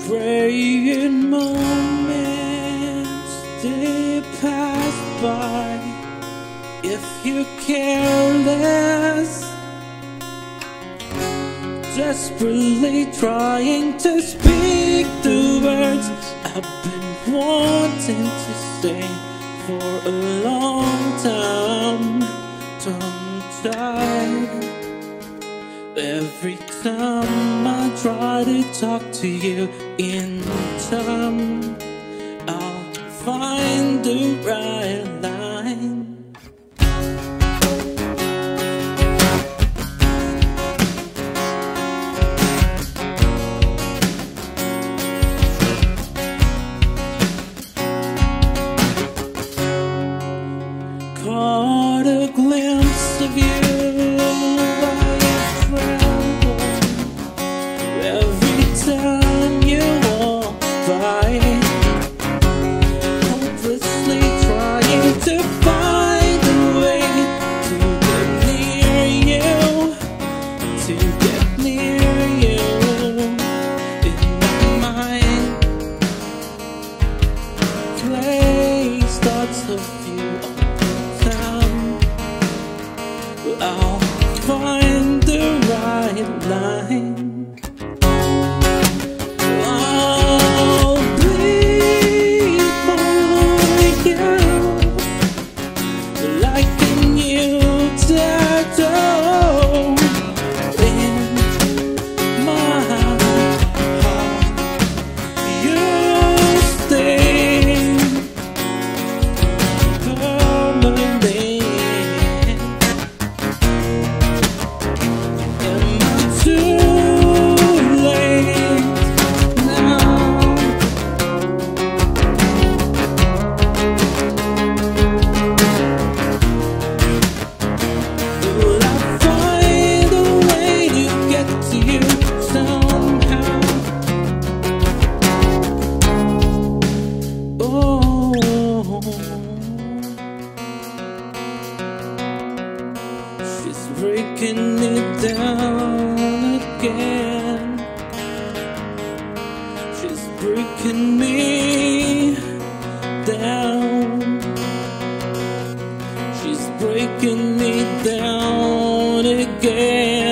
Praying moments they pass by. If you're careless, desperately trying to speak the words I've been wanting to say for a long time, tongue-tied. Every time I try to talk to you in time, I'll find the right line. Caught a glimpse of you. Every time you walk by, hopelessly trying to find a way to get near you, to get near you. In my mind, place thoughts of you all the time. I'll find the right line. She's breaking me down again. She's breaking me down. She's breaking me down again.